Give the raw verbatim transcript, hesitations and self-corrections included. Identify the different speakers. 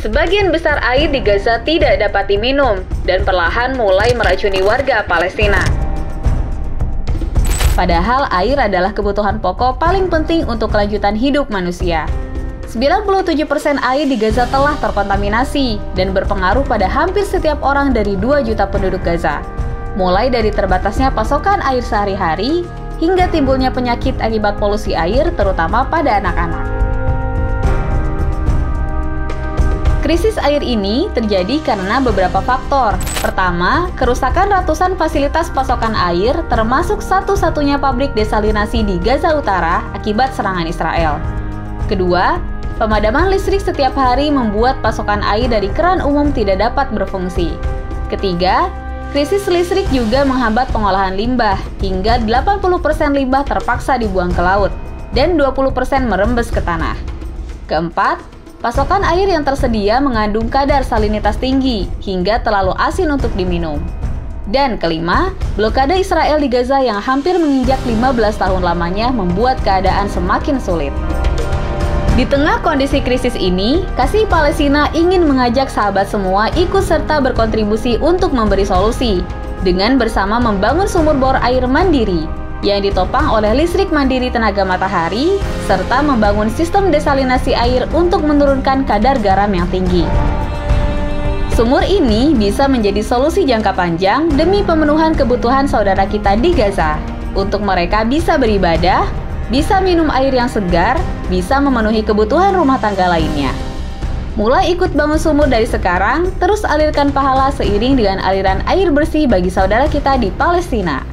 Speaker 1: Sebagian besar air di Gaza tidak dapat diminum dan perlahan mulai meracuni warga Palestina. Padahal air adalah kebutuhan pokok paling penting untuk kelanjutan hidup manusia. sembilan puluh tujuh persen air di Gaza telah terkontaminasi dan berpengaruh pada hampir setiap orang dari dua juta penduduk Gaza. Mulai dari terbatasnya pasokan air sehari-hari hingga timbulnya penyakit akibat polusi air terutama pada anak-anak. Krisis air ini terjadi karena beberapa faktor. Pertama, kerusakan ratusan fasilitas pasokan air termasuk satu-satunya pabrik desalinasi di Gaza Utara akibat serangan Israel. Kedua, pemadaman listrik setiap hari membuat pasokan air dari keran umum tidak dapat berfungsi. Ketiga, krisis listrik juga menghambat pengolahan limbah, hingga delapan puluh persen limbah terpaksa dibuang ke laut, dan dua puluh persen merembes ke tanah. Keempat, pasokan air yang tersedia mengandung kadar salinitas tinggi, hingga terlalu asin untuk diminum. Dan kelima, blokade Israel di Gaza yang hampir menginjak lima belas tahun lamanya membuat keadaan semakin sulit. Di tengah kondisi krisis ini, K S I Palestina ingin mengajak sahabat semua ikut serta berkontribusi untuk memberi solusi, dengan bersama membangun sumur bor air mandiri, yang ditopang oleh listrik mandiri tenaga matahari, serta membangun sistem desalinasi air untuk menurunkan kadar garam yang tinggi. Sumur ini bisa menjadi solusi jangka panjang demi pemenuhan kebutuhan saudara kita di Gaza, untuk mereka bisa beribadah, bisa minum air yang segar, bisa memenuhi kebutuhan rumah tangga lainnya. Mulai ikut bangun sumur dari sekarang, terus alirkan pahala seiring dengan aliran air bersih bagi saudara kita di Palestina.